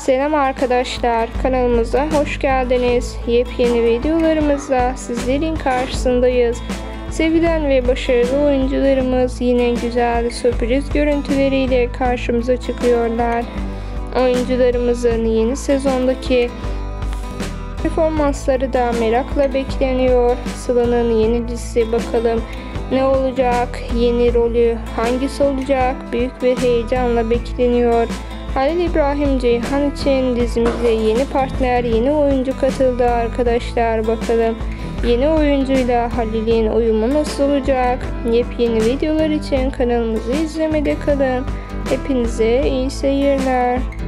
Selam arkadaşlar, kanalımıza hoş geldiniz. Yepyeni videolarımızla sizlerin karşısındayız. Sevilen ve başarılı oyuncularımız yine güzel sürpriz görüntüleriyle karşımıza çıkıyorlar. Oyuncularımızın yeni sezondaki performansları da merakla bekleniyor. Sıla'nın yeni dizisi bakalım ne olacak? Yeni rolü hangisi olacak? Büyük bir heyecanla bekleniyor. Halil İbrahim Ceyhan için dizimize yeni partner, yeni oyuncu katıldı arkadaşlar. Bakalım yeni oyuncuyla Halil'in uyumu nasıl olacak? Yepyeni videolar için kanalımızı izlemede kalın. Hepinize iyi seyirler.